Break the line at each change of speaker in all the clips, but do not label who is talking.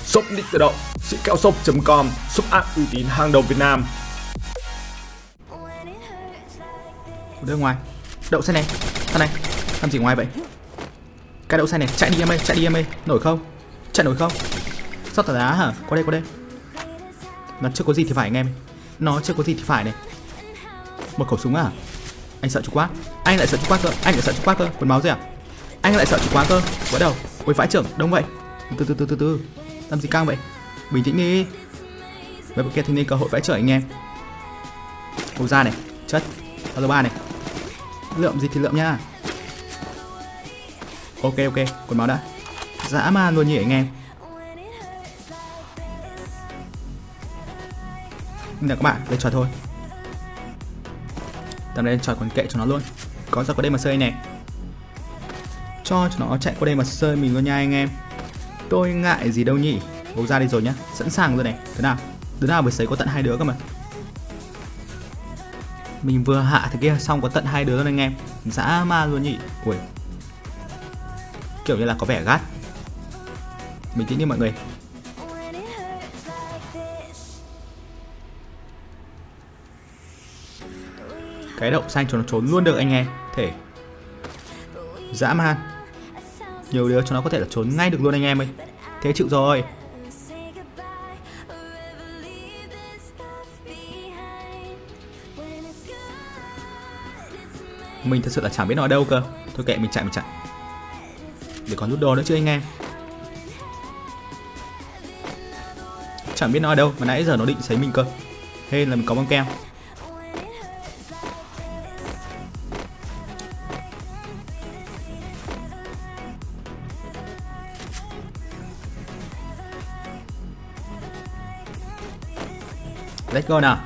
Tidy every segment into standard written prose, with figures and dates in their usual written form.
Shop Nick tự động, sĩ kẹo shop.com, shop app uy tín hàng đầu Việt Nam.
Đưa ngoài. Đậu xe này. Thằng này. Làm gì ngoài vậy? Cái đậu xe này, chạy đi em ơi, chạy đi em ơi. Nổi không? Chạy nổi không? Sao tả đá hả? Qua đây, qua đây. Nó chưa có gì thì phải anh em. Nó chưa có gì thì phải này. Một khẩu súng à? Anh sợ chú quá. Anh lại sợ chú quá cơ. Anh lại sợ chú quá cơ. Quần máu gì à? Anh lại sợ chú quá cơ. Vỡ đầu. Ôi vãi trưởng, đông vậy. Từ từ. Làm gì căng vậy? Bình tĩnh đi. Với kia thì nên cơ hội vãi trưởng anh em. Hô ra này, chất. Bao ba này. Lượm gì thì lượm nha. Ok, quần máu đã. Dã man luôn nhỉ anh em. Nè các bạn, lên trò thôi. Tầm đây trò còn kệ cho nó luôn. Có ra qua đây mà sơi này. Cho nó chạy qua đây mà sơi mình luôn nha anh em. Tôi ngại gì đâu nhỉ. Bố ra đi rồi nhá. Sẵn sàng rồi này. Thế nào? Đứa nào vừa sấy có tận 2 đứa cơ mà. Mình vừa hạ thế kia xong có tận 2 đứa luôn anh em. Dã man luôn nhỉ. Ui. Kiểu như là có vẻ gắt. Bình tĩnh đi mọi người. Cái đậu xanh cho nó trốn luôn được anh em. Thể dã man. Nhiều đứa cho nó có thể là trốn ngay được luôn anh em ơi. Thế chịu rồi. Mình thật sự là chẳng biết nó ở đâu cơ. Thôi kệ mình chạy. Để còn lút đồ nữa chứ anh em. Chẳng biết nó ở đâu mà nãy giờ nó định sấy mình cơ. Hên là mình có băng keo. Let's go nào.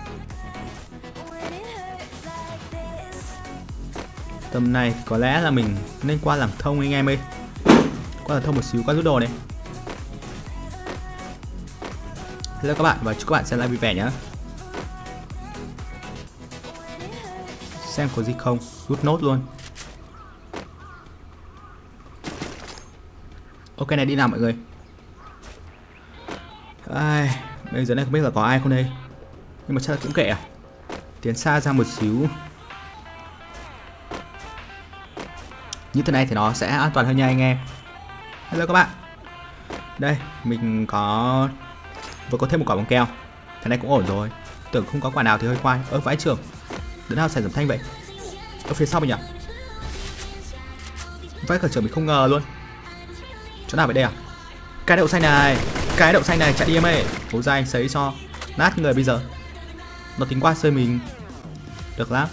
Tầm này có lẽ là mình nên qua làm thông anh em ơi. Qua làm thông một xíu qua rút đồ này. Hello các bạn và chúc các bạn xem live vui vẻ nhé. Xem có gì không, rút nốt luôn. Ok này, đi nào mọi người. Ai, bây giờ này không biết là có ai không đây. Nhưng mà chắc là cũng kệ à. Tiến xa ra một xíu. Như thế này thì nó sẽ an toàn hơn nha anh em. Hello các bạn. Đây, mình vừa có thêm một quả bóng keo. Thế này cũng ổn rồi. Tưởng không có quả nào thì hơi khoai. Vãi trưởng. Đứa nào xài giảm thanh vậy? Ở phía sau mình nhỉ? Vãi cả trưởng mình không ngờ luôn. Chỗ nào vậy đây à? Cái đậu xanh này, chạy đi em ơi. Hố ra anh sấy cho nát người bây giờ. Nó tính qua sơi mình. Được lắm.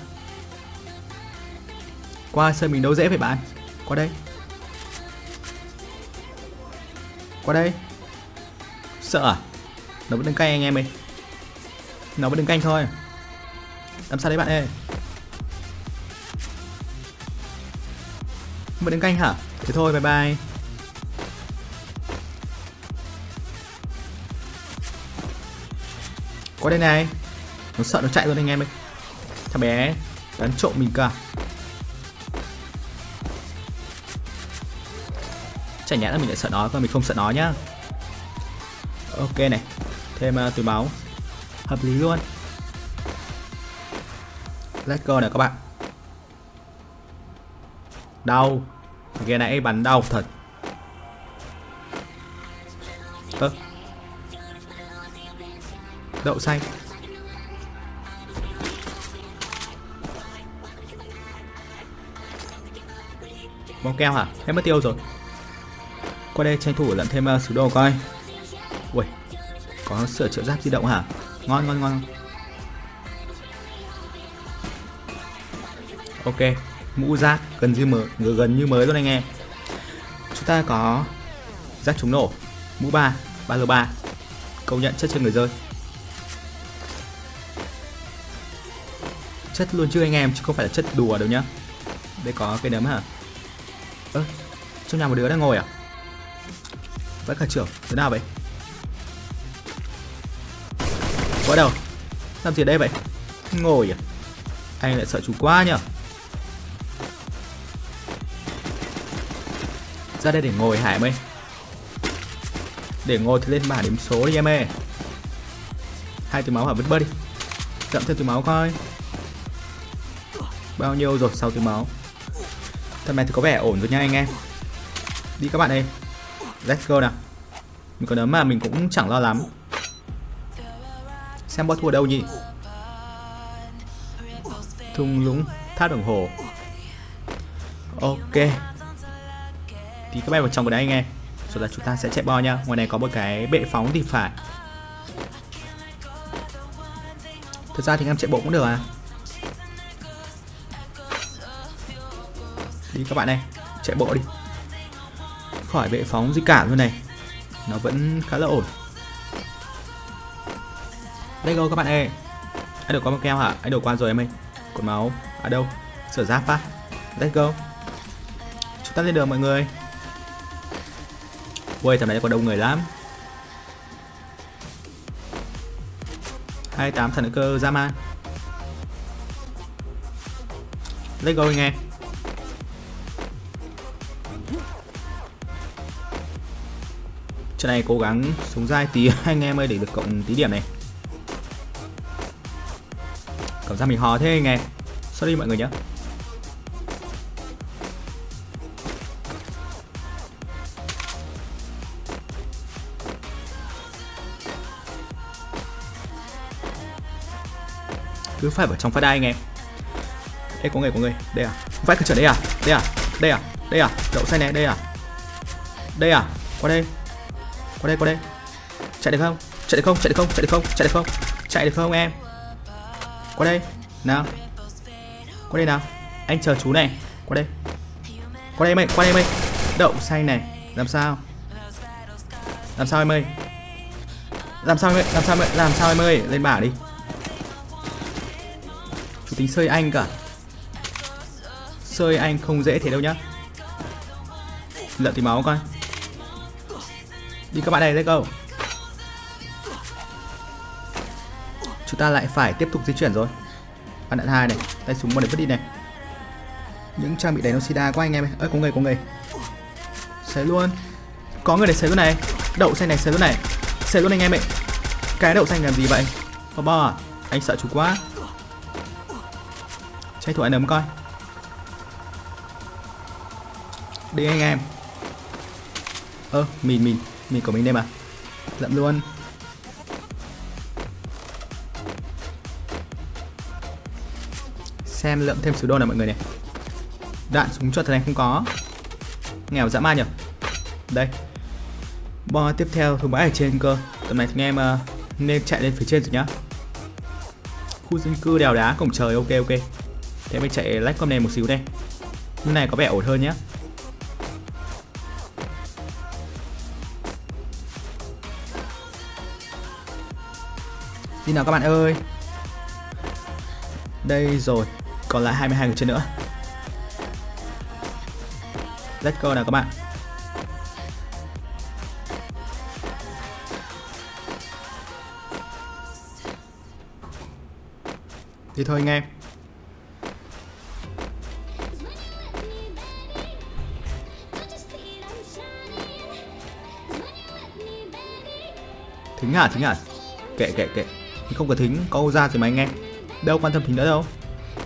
Qua sơi mình đâu dễ vậy bạn. Qua đây. Sợ à? Nó vẫn đứng canh anh em ơi. Nó vẫn đứng canh thôi. Làm sao đấy bạn ơi? Vẫn đứng canh hả? Thế thôi, bye bye. Qua đây này. Nó sợ nó chạy luôn anh em ơi. Thằng bé bắn trộm mình cả. Chả nhẽ là mình lại sợ nó, còn mình không sợ nó nhá. Ok này. Thêm túi máu. Hợp lý luôn. Let's go này các bạn. Đau. Cái này bắn đau thật. Đậu xanh. Bóng keo hả? Hết mất tiêu rồi. Qua đây tranh thủ lẫn thêm sứ đồ coi. Ui, có sửa chữa giáp di động hả? Ngon. Ok, mũ giáp gần như mới luôn anh em. Chúng ta có giáp chống nổ, mũ 3L3. Công nhận chất trên người rơi. Chất luôn chứ anh em, chứ không phải là chất đùa đâu nhá. Đây có cây nấm hả? Trong nhà một đứa đang ngồi à? Vãi cả trưởng, thế nào vậy? Có đâu? Làm gì ở đây vậy? Ngồi à? Anh lại sợ chú quá nhở? Ra đây để ngồi hả em ơi? Để ngồi thì lên bảng điểm số đi em ơi. 2 túi máu hả, vứt bớt đi. Dậm thêm túi máu coi. Bao nhiêu rồi, 6 túi máu. Tầm này thì có vẻ ổn rồi nha anh em. Đi các bạn ơi. Let's go nào. Mình có nấm mà mình cũng chẳng lo lắm. Xem boss thua đâu nhỉ? Thung lũng tháp đồng hồ. Ok. Thì các bạn vào trong của đấy anh em. Rồi là chúng ta sẽ chạy bo nha. Ngoài này có một cái bệ phóng thì phải. Thật ra thì anh em chạy bộ cũng được à. Đi các bạn này, chạy bộ đi. Khỏi bệ phóng gì cả luôn này. Nó vẫn khá là ổn. Let's go các bạn ơi. Anh được có một keo hả? Anh được qua rồi em ơi. Cột máu. À đâu? Sửa giáp phát. Let's go. Chúng ta lên đường mọi người. Ui, thằng này có đông người lắm. 28 thần cơ dã man. Let's go anh em. Trận này cố gắng xuống dai tí anh em ơi để được cộng tí điểm này. Cảm giác mình hò thế anh em. Sorry mọi người nhé. Cứ phải vào trong phát đai anh em. Ê có người. Đây à? Không phải cứ trở đây à? Đây à? Đậu xanh này, đây à? Đây à? Qua đây. Chạy được không? Chạy được không em? Qua đây. Nào. Qua đây nào. Anh chờ chú này. Qua đây mày. Đậu xanh này. Làm sao em ơi? Làm sao em ơi? Lên bảng đi. Chú tính sơi anh cả. Sơi anh không dễ thế đâu nhá. Lợn tí máu coi. Đi các bạn này, let's go. Chúng ta lại phải tiếp tục di chuyển rồi. Bắn đạn 2 này, tay súng một để vứt đi này. Những trang bị đánh nó sida quá anh em ơi. Ơi có người. Xấy luôn. Có người để xấy luôn này. Đậu xanh này xấy luôn này. Xấy luôn anh em ơi. Cái đậu xanh làm gì vậy? Bo à? Anh sợ chú quá. Tranh thủ anh nấm coi. Đi anh em. Mình của mình đây mà. Lậm luôn. Xem lượm thêm số đô nào mọi người này. Đạn súng chuột này không có. Nghèo dã man nhỉ. Đây. Bo tiếp theo thứ bãi ở trên cơ. Tầm này thì anh em nên chạy lên phía trên rồi nhá. Khu dân cư đèo đá cổng trời, ok. Thế mình chạy lách con này một xíu đây. Như này có vẻ ổn hơn nhé. Đi nào các bạn ơi. Đây rồi. Còn lại 22 người trên nữa. Let's go nào các bạn. Đi thôi anh em. Thính à? Kệ. Không có thính, có ra thì mà anh em. Đâu quan tâm thính nữa đâu.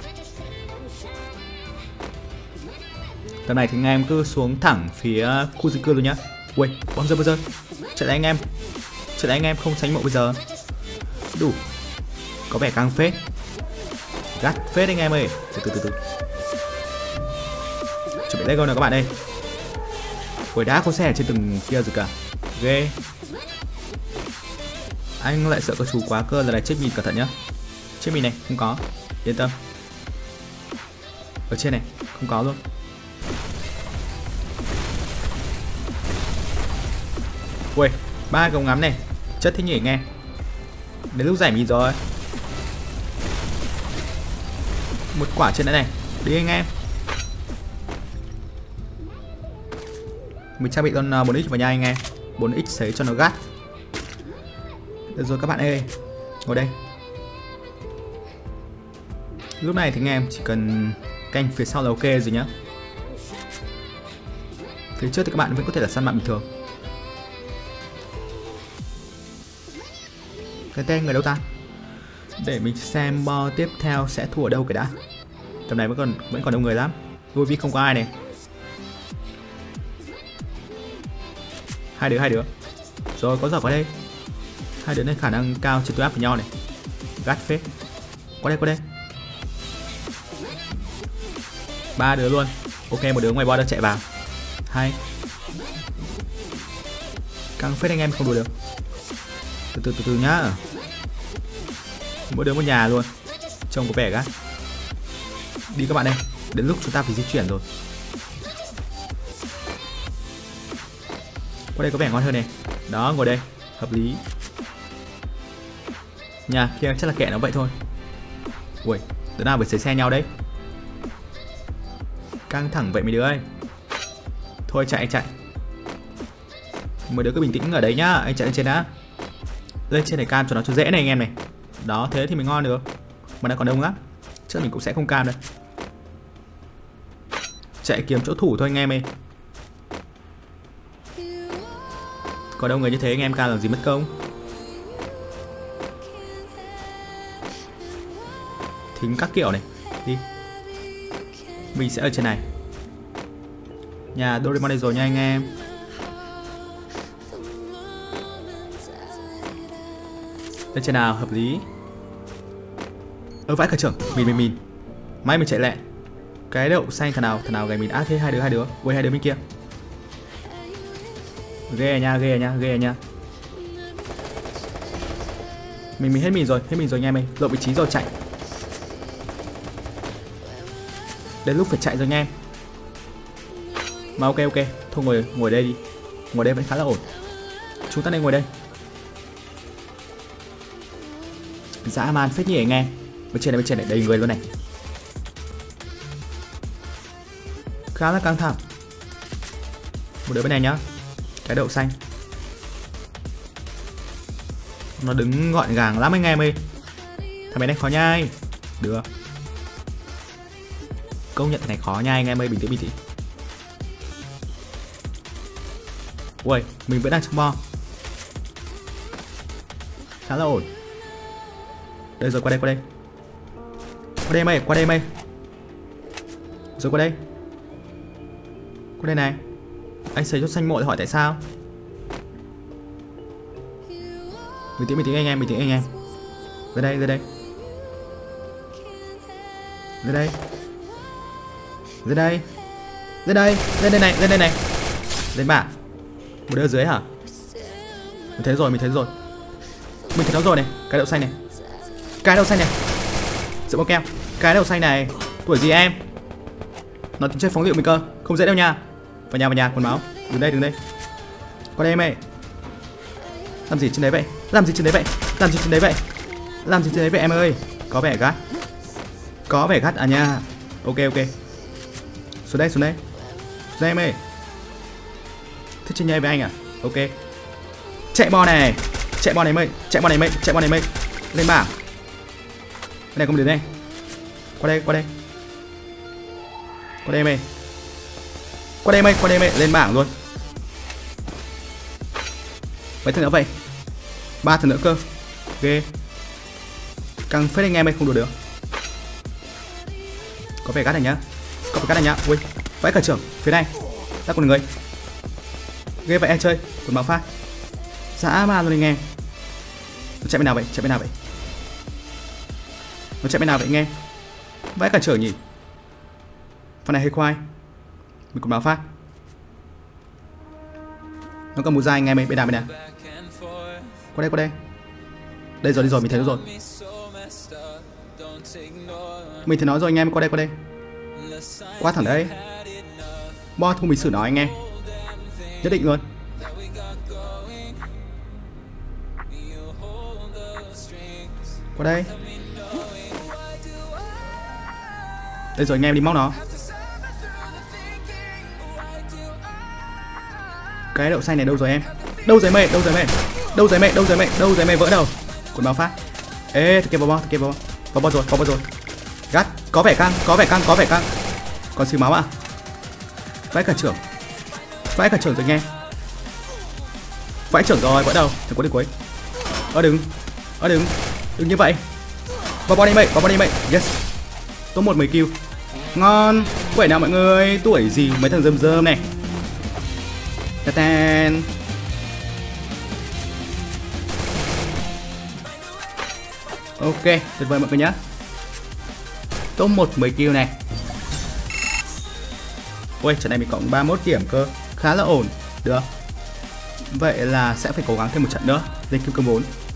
Tầm này thì anh em cứ xuống thẳng phía khu dân cư luôn nhá. Ui, bom rơi. Chạy lại anh em, không sánh mộ bây giờ. Đủ. Có vẻ căng phết. Gắt phết anh em ơi. Từ từ. Chuẩn bị let's go nào các bạn ơi. Ui, đã có xe ở trên từng kia rồi cả. Ghê. Anh lại sợ có chú quá cơ, lần này chết mìn cẩn thận nhá. Chết mìn này, không có. Yên tâm. Ở trên này, không có luôn. Ui, 3 gồng ngắm này. Chất thế nhỉ anh em. Đến lúc giải mìn rồi. Một quả trên đấy này. Đi anh em. Mình trang bị con 4x vào nha anh em. 4x sấy cho nó gắt. Được rồi các bạn ơi. Ngồi đây. Lúc này thì anh em chỉ cần canh phía sau là ok rồi nhá. Phía trước thì các bạn vẫn có thể là săn bạn bình thường. Tên người đâu ta? Để mình xem bo tiếp theo sẽ thua ở đâu cái đã. Tầm này vẫn còn đông người lắm. Vui vì không có ai này. Hai đứa. Rồi có giỏ qua đây. Hai đứa này khả năng cao trên tôi áp với nhau này. Gắt phết. Qua đây. 3 đứa luôn. Ok, một đứa ngoài bo đã chạy vào. Hay. Căng phết anh em không đùa được. Từ nhá. Mỗi đứa một nhà luôn. Trông có vẻ gắt. Đi các bạn ơi. Đến lúc chúng ta phải di chuyển rồi. Qua đây có vẻ ngon hơn này. Đó, ngồi đây. Hợp lý. Nhà kia chắc là kẻ nó vậy thôi. Ui, đứa nào phải xế xe nhau đấy. Căng thẳng vậy mấy đứa ơi. Thôi chạy. Mấy đứa cứ bình tĩnh ở đấy nhá. Anh chạy lên trên đã. Lên trên này cam cho nó cho dễ này anh em này. Đó, thế thì mình ngon được. Mà đã còn đông lắm. Chứ mình cũng sẽ không cam đâu. Chạy kiếm chỗ thủ thôi anh em ơi. Có đông người như thế anh em cam làm gì mất công. Thính các kiểu này. Đi. Mình sẽ ở trên này. Nhà Doraemon đây rồi nha anh em. Lên trên nào hợp lý. Vãi cả trưởng. Mình may mình chạy lẹ. Cái đậu xanh thằng nào gầy mình. Thế hai đứa. Ui, hai đứa bên kia. Ghê nha. Mình hết mình rồi anh em ơi. Lộ vị trí rồi chạy. Đến lúc phải chạy rồi anh em. Mà ok. Thôi ngồi đây đi. Ngồi đây vẫn khá là ổn. Chúng ta nên ngồi đây. Dã man phết nhỉ anh em. Bên trên này đầy người luôn này. Khá là căng thẳng. Một đứa bên này nhá. Cái đậu xanh. Nó đứng gọn gàng lắm anh em ơi. Thằng bé này khó nhai. Được. Công nhận thằng này khó nhai anh em ơi. Bình tĩnh. Ui, mình vẫn đang trong bo. Khá là ổn. Đây rồi, qua đây. Qua đây mày. Rồi qua đây. Qua đây này. Anh xây chốt xanh mộ để hỏi tại sao. Bình tĩnh anh em. Ra đây. Lên đây này. Lên bảng. Một đứa ở dưới hả? Mình thấy rồi. Mình thấy nó rồi này. Cái đậu xanh này. Sự bóng keo. Cái đậu xanh này. Tuổi gì em? Nó tính chơi phóng lựu mình cơ. Không dễ đâu nha. Vào nhà quần máu. Đứng đây. Qua đây em ơi. Làm gì trên đấy vậy em ơi? Có vẻ gắt à nha. Ok. Xuống đây em ơi. Thích chơi nhây với anh à? Ok. Chạy bo này mày. Lên bảng. Cái này không đến đây. Qua đây mày. Lên bảng luôn. Mấy thằng nữa vậy? 3 thằng nữa cơ. Ghê. Căng phết anh em ơi, không đùa được. Có vẻ gắt này nhá. Ui, vãi cả trưởng. Phía này ta còn người. Ghê vậy em chơi. Quần máu phát. Dã man luôn anh em. Nó chạy bên nào vậy? Nó chạy bên nào vậy anh em? Vãi cả trưởng nhỉ. Phần này hơi khoai. Mình còn báo phát. Nó còn một dài anh em ơi. Bên nào. Qua đây. Đây rồi, mình thấy nó rồi. Mình thấy nó rồi anh em. Qua đây. Qua thẳng đấy. Bo thu mình xử nó anh em. Nhất định luôn. Qua đây. Đây rồi anh em, đi móc nó. Cái đậu xanh này đâu rồi em? Đâu rồi mày vỡ đầu. Quần bao phát. Ê, kia vào bo rồi. Gắt, có vẻ căng. Còn xíu máu à? Vãi cả trưởng rồi anh em. Vãi trưởng rồi, vỡ đầu. Thằng cuối. Đừng. Đừng như vậy. Vào body mate. Yes. Top 1 10 kill. Ngon. Quẩy nào mọi người, tuổi gì mấy thằng rơm này. Ten. Ok, tuyệt vời mọi người nhá. Top 1 10 kill này. Ui, trận này mình cộng 31 điểm cơ, khá là ổn. Được. Vậy là sẽ phải cố gắng thêm một trận nữa lên kill cơ 4.